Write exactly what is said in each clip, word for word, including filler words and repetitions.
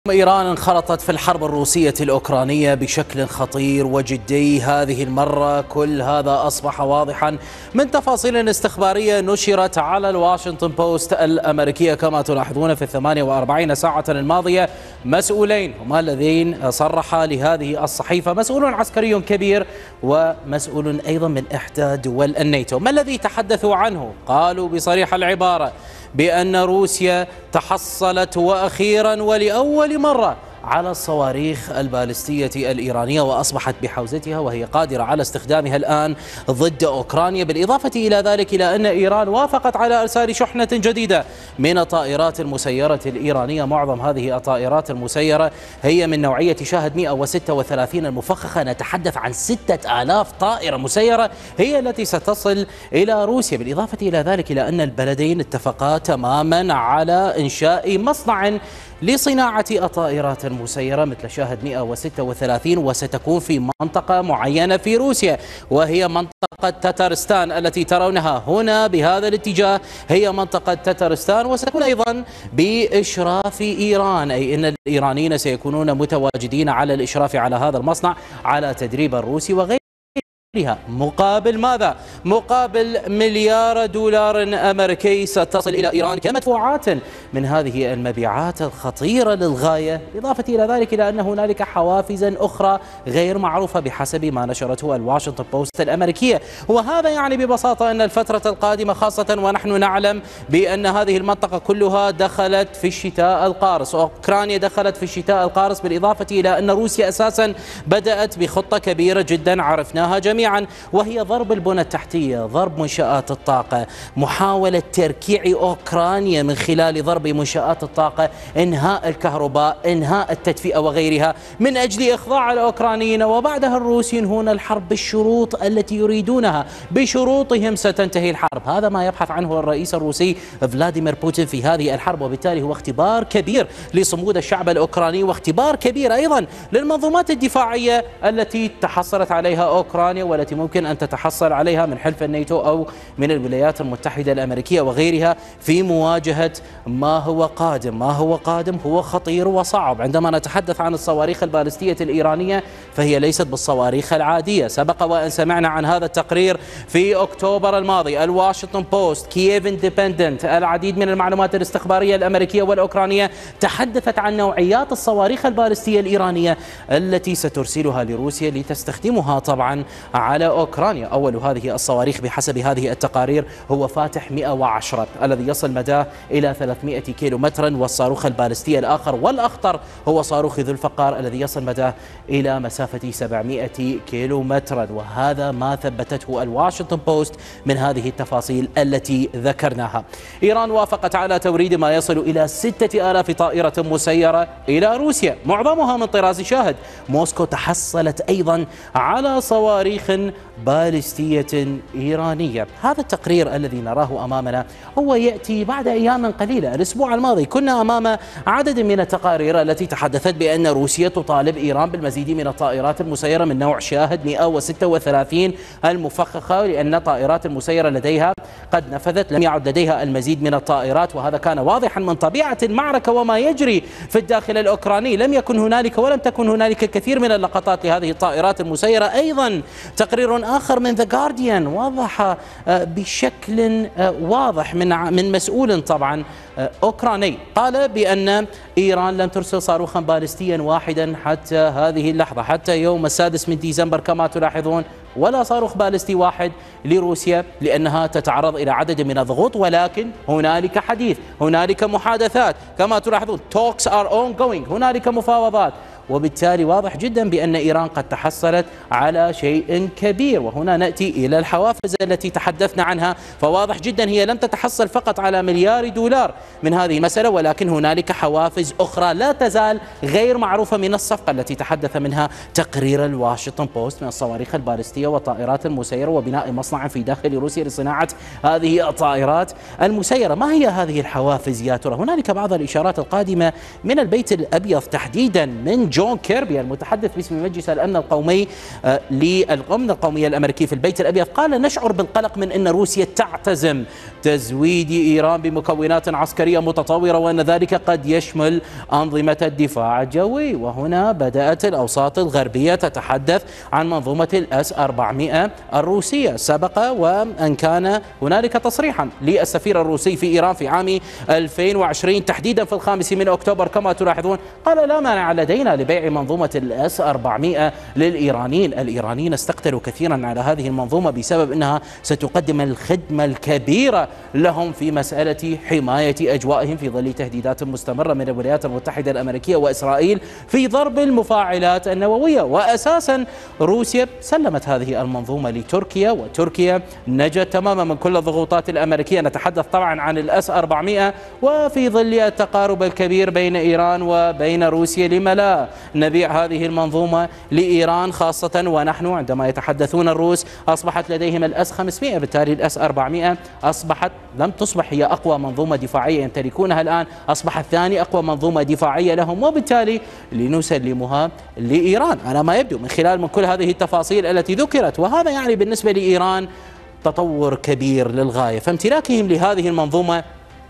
إيران انخرطت في الحرب الروسية الأوكرانية بشكل خطير وجدي هذه المرة. كل هذا أصبح واضحا من تفاصيل استخبارية نشرت على الواشنطن بوست الأمريكية. كما تلاحظون في الثمانية وأربعين ساعة الماضية مسؤولين هما الذين صرحا لهذه الصحيفة، مسؤول عسكري كبير ومسؤول أيضا من إحدى دول الناتو. ما الذي تحدثوا عنه؟ قالوا بصريح العبارة بأن روسيا تحصلت وأخيرا ولأول مرة على الصواريخ البالستية الإيرانية وأصبحت بحوزتها وهي قادرة على استخدامها الآن ضد أوكرانيا. بالإضافة إلى ذلك إلى أن إيران وافقت على إرسال شحنة جديدة من الطائرات المسيرة الإيرانية. معظم هذه الطائرات المسيرة هي من نوعية شاهد مئة وستة وثلاثين المفخخة. نتحدث عن ستة آلاف طائرة مسيرة هي التي ستصل إلى روسيا. بالإضافة إلى ذلك إلى أن البلدين اتفقا تماما على إنشاء مصنع لصناعة الطائرات المسيرة مثل شاهد مئة وستة وثلاثين، وستكون في منطقة معينة في روسيا وهي منطقة تترستان التي ترونها هنا بهذا الاتجاه. هي منطقة تترستان وستكون أيضا بإشراف إيران، أي أن الإيرانيين سيكونون متواجدين على الإشراف على هذا المصنع على تدريب الروسي وغيره. مقابل ماذا؟ مقابل مليار دولار أمريكي ستصل إلى إيران كمدفوعات من هذه المبيعات الخطيرة للغاية. إضافة إلى ذلك إلى أن هنالك حوافز أخرى غير معروفة بحسب ما نشرته الواشنطن بوست الأمريكية. وهذا يعني ببساطة أن الفترة القادمة خاصة ونحن نعلم بأن هذه المنطقة كلها دخلت في الشتاء القارس، أوكرانيا دخلت في الشتاء القارس، بالإضافة إلى أن روسيا أساسا بدأت بخطة كبيرة جدا عرفناها جميعا، وهي ضرب البنى التحتية، ضرب منشآت الطاقة، محاولة تركيع أوكرانيا من خلال ضرب منشآت الطاقة، إنهاء الكهرباء، إنهاء التدفئة وغيرها من أجل إخضاع الأوكرانيين. وبعدها الروس ينهون الحرب بالشروط التي يريدونها، بشروطهم ستنتهي الحرب. هذا ما يبحث عنه الرئيس الروسي فلاديمير بوتين في هذه الحرب، وبالتالي هو اختبار كبير لصمود الشعب الأوكراني واختبار كبير أيضا للمنظومات الدفاعية التي تحصلت عليها أوكرانيا والتي ممكن أن تتحصل عليها من حلف الناتو أو من الولايات المتحدة الأمريكية وغيرها في مواجهة ما هو قادم. ما هو قادم هو خطير وصعب. عندما نتحدث عن الصواريخ البالستية الإيرانية فهي ليست بالصواريخ العادية. سبق وأن سمعنا عن هذا التقرير في أكتوبر الماضي. الواشنطن بوست، كييف اندبندنت، العديد من المعلومات الاستخبارية الأمريكية والأوكرانية تحدثت عن نوعيات الصواريخ البالستية الإيرانية التي سترسلها لروسيا لتستخدمها طبعا على أوكرانيا. أول هذه الصواريخ بحسب هذه التقارير هو فاتح مئة وعشرة الذي يصل مداه إلى ثلاثمئة كيلو مترا، والصاروخ البالستي الآخر والأخطر هو صاروخ ذو الفقار الذي يصل مداه إلى مسافة سبعمئة كيلو مترا. وهذا ما ثبتته الواشنطن بوست من هذه التفاصيل التي ذكرناها. إيران وافقت على توريد ما يصل إلى ستة آلاف طائرة مسيرة إلى روسيا، معظمها من طراز شاهد. موسكو تحصلت أيضا على صواريخ بالستية إيرانية. هذا التقرير الذي نراه أمامنا هو يأتي بعد أيام قليلة. الأسبوع الماضي كنا أمام عدد من التقارير التي تحدثت بأن روسيا تطالب إيران بالمزيد من الطائرات المسيرة من نوع شاهد مئة وستة وثلاثين المفخخة، لأن الطائرات المسيرة لديها قد نفذت، لم يعد لديها المزيد من الطائرات. وهذا كان واضحا من طبيعة المعركة وما يجري في الداخل الأوكراني. لم يكن هنالك ولم تكن هنالك الكثير من اللقطات لهذه الطائرات المسيرة. أيضا تقرير آخر من ذا جارديان وضح بشكل واضح من من مسؤول طبعا أوكراني، قال بأن إيران لم ترسل صاروخا بالستيا واحدا حتى هذه اللحظة، حتى يوم السادس من ديسمبر كما تلاحظون، ولا صاروخ بالستي واحد لروسيا لأنها تتعرض إلى عدد من الضغوط. ولكن هنالك حديث، هنالك محادثات كما تلاحظون. talks are ongoing، هنالك مفاوضات. وبالتالي واضح جدا بأن إيران قد تحصلت على شيء كبير. وهنا نأتي إلى الحوافز التي تحدثنا عنها. فواضح جدا هي لم تتحصل فقط على مليار دولار من هذه المسألة، ولكن هنالك حوافز أخرى لا تزال غير معروفة من الصفقة التي تحدث منها تقرير الواشنطن بوست من الصواريخ البالستية والطائرات المسيرة وبناء مصنع في داخل روسيا لصناعة هذه الطائرات المسيرة. ما هي هذه الحوافز يا ترى؟ هنالك بعض الإشارات القادمة من البيت الأبيض تحديدا من جو جون كيربي المتحدث باسم مجلس الأمن القومي للأمن القومي الأمريكي في البيت الأبيض قال: نشعر بالقلق من أن روسيا تعتزم تزويد إيران بمكونات عسكرية متطورة، وأن ذلك قد يشمل أنظمة الدفاع الجوي. وهنا بدأت الأوساط الغربية تتحدث عن منظومة الأس أربعمئة الروسية. سبق وأن كان هنالك تصريحا للسفير الروسي في إيران في عام ألفين وعشرين تحديدا في الخامس من أكتوبر كما تلاحظون، قال: لا مانع لدينا لبيع منظومة الأس أربعمئة للإيرانيين. الإيرانيين استقتلوا كثيرا على هذه المنظومة بسبب أنها ستقدم الخدمة الكبيرة لهم في مسألة حماية أجوائهم في ظل تهديدات مستمرة من الولايات المتحدة الأمريكية وإسرائيل في ضرب المفاعلات النووية. وأساسا روسيا سلمت هذه المنظومة لتركيا، وتركيا نجت تماما من كل الضغوطات الأمريكية. نتحدث طبعا عن الأس أربعمئة، وفي ظل التقارب الكبير بين إيران وبين روسيا لما لا نبيع هذه المنظومة لإيران، خاصة ونحن عندما يتحدثون الروس أصبحت لديهم الأس خمسمئة، بالتالي الأس أربعمئة أصبحت لم تصبح هي أقوى منظومة دفاعية يمتلكونها الآن، أصبحت ثاني أقوى منظومة دفاعية لهم، وبالتالي لنسلمها لإيران على ما يبدو من خلال من كل هذه التفاصيل التي ذكرت. وهذا يعني بالنسبة لإيران تطور كبير للغاية، فامتلاكهم لهذه المنظومة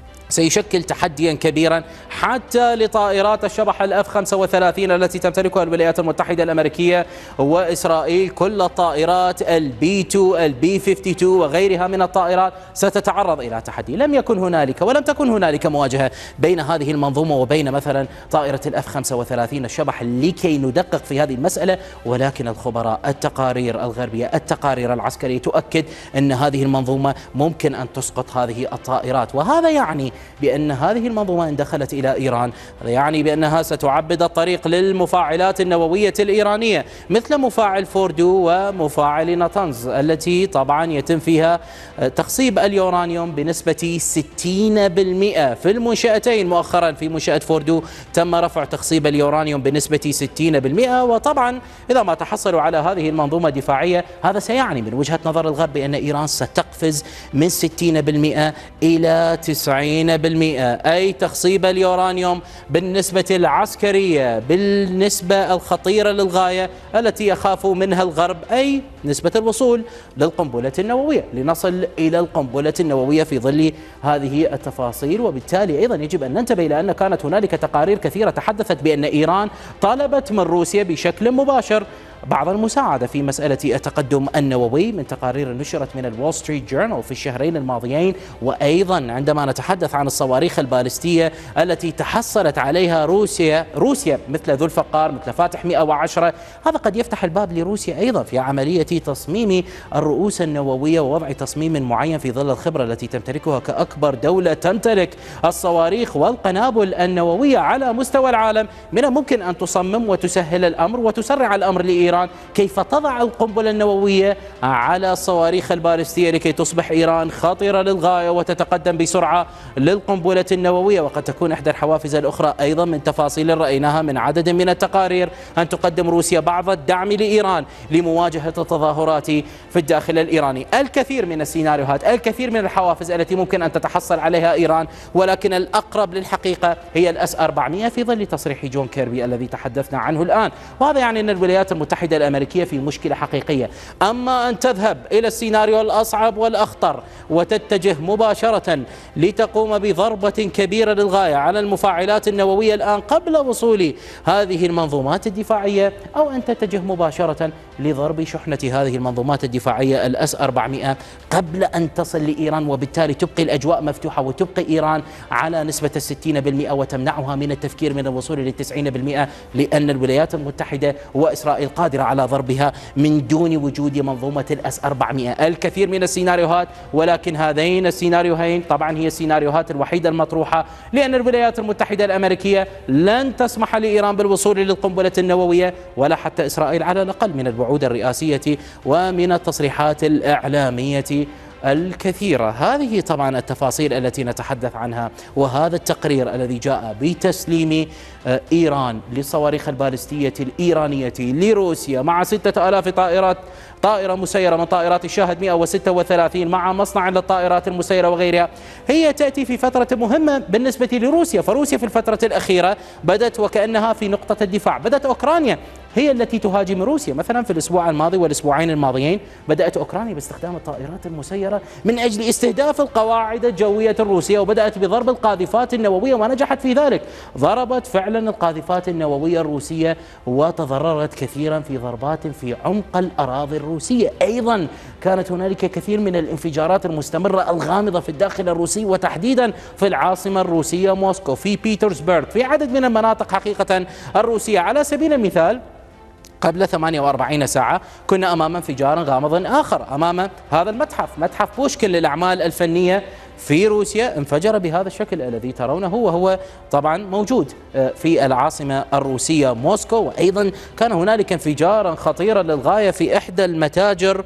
سيشكل تحديا كبيرا حتى لطائرات الشبح الاف خمسة وثلاثين التي تمتلكها الولايات المتحدة الأمريكية وإسرائيل. كل الطائرات البي اثنين البي اثنين وخمسين وغيرها من الطائرات ستتعرض إلى تحدي. لم يكن هنالك ولم تكن هنالك مواجهة بين هذه المنظومة وبين مثلا طائرة الاف خمسة وثلاثين الشبح لكي ندقق في هذه المسألة، ولكن الخبراء التقارير الغربية التقارير العسكرية تؤكد أن هذه المنظومة ممكن أن تسقط هذه الطائرات. وهذا يعني بأن هذه المنظومة إن دخلت إلى إيران هذا يعني بأنها ستعبد الطريق للمفاعلات النووية الإيرانية مثل مفاعل فوردو ومفاعل ناتنز، التي طبعا يتم فيها تخصيب اليورانيوم بنسبة ستين بالمئة في المنشأتين. مؤخرا في منشأة فوردو تم رفع تخصيب اليورانيوم بنسبة ستين بالمئة، وطبعا إذا ما تحصلوا على هذه المنظومة الدفاعية هذا سيعني من وجهة نظر الغرب بأن إيران ستقفز من ستين بالمئة إلى تسعين بالمئة، أي تخصيب اليورانيوم بالنسبة العسكرية بالنسبة الخطيرة للغاية التي يخاف منها الغرب، أي نسبة الوصول للقنبلة النووية، لنصل إلى القنبلة النووية في ظل هذه التفاصيل. وبالتالي أيضا يجب أن ننتبه إلى أن كانت هنالك تقارير كثيرة تحدثت بأن إيران طالبت من روسيا بشكل مباشر بعض المساعدة في مسألة التقدم النووي، من تقارير نشرت من الول ستريت جورنال في الشهرين الماضيين. وأيضا عندما نتحدث عن الصواريخ البالستية التي تحصلت عليها روسيا روسيا مثل ذو الفقار مثل فاتح مئة وعشرة، هذا قد يفتح الباب لروسيا أيضا في عملية تصميم الرؤوس النووية ووضع تصميم معين في ظل الخبرة التي تمتلكها كأكبر دولة تمتلك الصواريخ والقنابل النووية على مستوى العالم. من الممكن أن تصمم وتسهل الأمر وتسرع الأمر لإيران كيف تضع القنبلة النووية على الصواريخ البالستية لكي تصبح إيران خطيرة للغاية وتتقدم بسرعة للقنبلة النووية. وقد تكون إحدى الحوافز الأخرى أيضا من تفاصيل رأيناها من عدد من التقارير أن تقدم روسيا بعض الدعم لإيران لمواجهة التظاهرات في الداخل الإيراني. الكثير من السيناريوهات الكثير من الحوافز التي ممكن أن تتحصل عليها إيران، ولكن الأقرب للحقيقة هي الأس أربعمئة في ظل تصريح جون كيربي الذي تحدثنا عنه الآن. وهذا يعني أن الولايات المتحدة الأمريكية في مشكلة حقيقية. أما أن تذهب إلى السيناريو الأصعب والأخطر وتتجه مباشرة لتقوم بضربة كبيرة للغاية على المفاعلات النووية الآن قبل وصول هذه المنظومات الدفاعية، أو أن تتجه مباشرة لضرب شحنة هذه المنظومات الدفاعية الأس أربعمئة قبل أن تصل لإيران، وبالتالي تبقي الأجواء مفتوحة وتبقي إيران على نسبة الستين بالمئة وتمنعها من التفكير من الوصول للتسعين بالمئة، لأن الولايات المتحدة وإسرائيل قادرة على ضربها من دون وجود منظومة الأس أربعمئة. الكثير من السيناريوهات، ولكن هذين السيناريوهين طبعا هي السيناريوهات الوحيدة المطروحة، لأن الولايات المتحدة الأمريكية لن تسمح لإيران بالوصول للقنبلة النووية، ولا حتى إسرائيل على الأقل من الوعود الرئاسية ومن التصريحات الإعلامية الكثيرة. هذه طبعا التفاصيل التي نتحدث عنها، وهذا التقرير الذي جاء بتسليم إيران للصواريخ البالستية الإيرانية لروسيا مع ستة آلاف طائرات طائرة مسيرة من طائرات الشاهد مئة وستة وثلاثين مع مصنع للطائرات المسيرة وغيرها، هي تأتي في فترة مهمة بالنسبة لروسيا. فروسيا في الفترة الأخيرة بدأت وكأنها في نقطة الدفاع، بدأت أوكرانيا هي التي تهاجم روسيا. مثلا في الأسبوع الماضي والأسبوعين الماضيين بدأت أوكرانيا باستخدام الطائرات المسيرة من أجل استهداف القواعد الجوية الروسية، وبدأت بضرب القاذفات النووية ونجحت في ذلك. ضربت فعلا القاذفات النووية الروسية وتضررت كثيرا في ضربات في عمق الأراضي الروسية. أيضا كانت هنالك كثير من الانفجارات المستمرة الغامضة في الداخل الروسي، وتحديدا في العاصمة الروسية موسكو، في بيترسبرغ، في عدد من المناطق حقيقة الروسية. على سبيل المثال قبل ثمانية وأربعين ساعة كنا أمام انفجار غامض آخر أمام هذا المتحف، متحف بوشكين للأعمال الفنية في روسيا، انفجر بهذا الشكل الذي ترونه، وهو طبعا موجود في العاصمة الروسية موسكو. وأيضا كان هنالك انفجارا خطيرا للغاية في إحدى المتاجر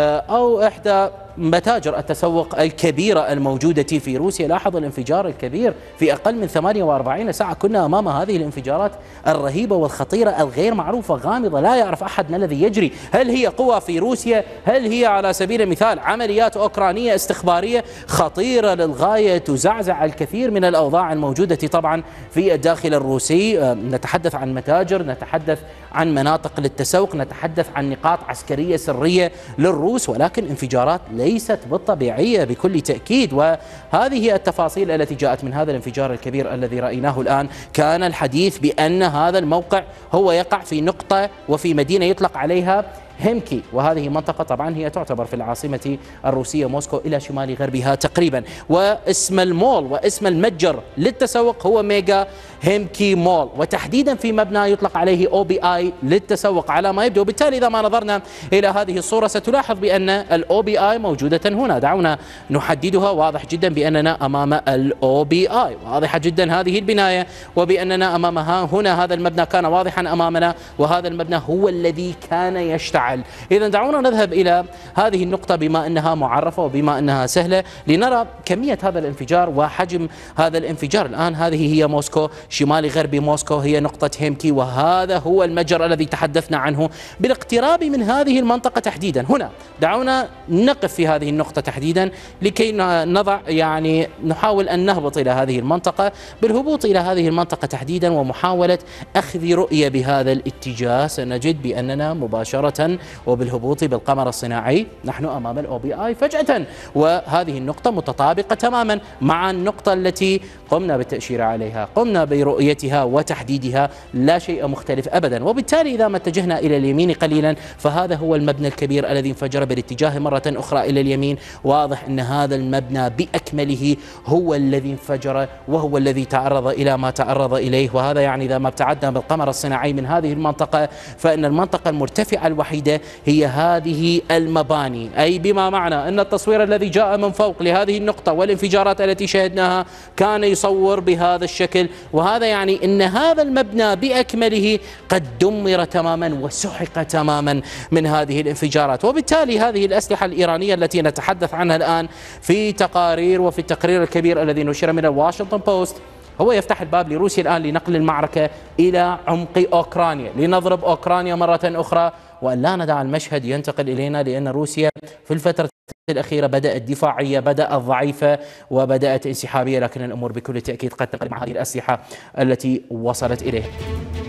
أو إحدى متاجر التسوق الكبيرة الموجودة في روسيا. لاحظ الانفجار الكبير في أقل من ثمانية وأربعين ساعة. كنا أمام هذه الانفجارات الرهيبة والخطيرة الغير معروفة، غامضة، لا يعرف أحد ما الذي يجري. هل هي قوى في روسيا؟ هل هي على سبيل المثال عمليات أوكرانية استخبارية خطيرة للغاية تزعزع الكثير من الأوضاع الموجودة طبعا في الداخل الروسي؟ نتحدث عن متاجر، نتحدث عن مناطق للتسوق، نتحدث عن نقاط عسكرية سرية للروس، ولكن انفجارات ليست بالطبيعية بكل تأكيد. وهذه التفاصيل التي جاءت من هذا الانفجار الكبير الذي رأيناه الآن. كان الحديث بأن هذا الموقع هو يقع في نقطة وفي مدينة يطلق عليها هيمكي، وهذه منطقة طبعا هي تعتبر في العاصمة الروسية موسكو إلى شمال غربها تقريبا. واسم المول واسم المتجر للتسوق هو ميجا هيمكي مول، وتحديدا في مبنى يطلق عليه أو بي آي للتسوق على ما يبدو. وبالتالي إذا ما نظرنا إلى هذه الصورة ستلاحظ بأن الأو بي آي موجودة هنا. دعونا نحددها. واضح جدا بأننا أمام الأو بي آي، واضحة جدا هذه البناية، وبأننا أمامها هنا هذا المبنى كان واضحا أمامنا، وهذا المبنى هو الذي كان يشتعل. إذا دعونا نذهب إلى هذه النقطة بما أنها معرفة وبما أنها سهلة لنرى كمية هذا الانفجار وحجم هذا الانفجار. الآن هذه هي موسكو، شمال غرب موسكو هي نقطة هيمكي، وهذا هو المتجر الذي تحدثنا عنه. بالاقتراب من هذه المنطقة تحديدا هنا، دعونا نقف في هذه النقطة تحديدا لكي نضع يعني نحاول أن نهبط إلى هذه المنطقة. بالهبوط إلى هذه المنطقة تحديدا ومحاولة أخذ رؤية بهذا الاتجاه سنجد بأننا مباشرة وبالهبوط بالقمر الصناعي نحن أمام الأو بي آي فجأة، وهذه النقطة متطابقة تماما مع النقطة التي قمنا بالتأشير عليها، قمنا برؤيتها وتحديدها، لا شيء مختلف أبدا. وبالتالي إذا ما اتجهنا إلى اليمين قليلا فهذا هو المبنى الكبير الذي انفجر بالاتجاه مرة أخرى إلى اليمين. واضح أن هذا المبنى بأكمله هو الذي انفجر وهو الذي تعرض إلى ما تعرض إليه. وهذا يعني إذا ما ابتعدنا بالقمر الصناعي من هذه المنطقة فإن المنطقة المرتفعة الوحيدة هي هذه المباني، أي بما معنى أن التصوير الذي جاء من فوق لهذه النقطة والانفجارات التي شاهدناها كان يصور بهذا الشكل. وهذا يعني أن هذا المبنى بأكمله قد دمر تماما وسحق تماما من هذه الانفجارات. وبالتالي هذه الأسلحة الإيرانية التي نتحدث عنها الآن في تقارير وفي التقرير الكبير الذي نشر من الواشنطن بوست هو يفتح الباب لروسيا الآن لنقل المعركة إلى عمق أوكرانيا، لنضرب أوكرانيا مرة أخرى، وأن لا ندع المشهد ينتقل إلينا، لأن روسيا في الفترة الأخيرة بدأت دفاعية، بدأت ضعيفة وبدأت انسحابية، لكن الأمور بكل تأكيد قد تنقلب مع هذه الأسلحة التي وصلت إليه.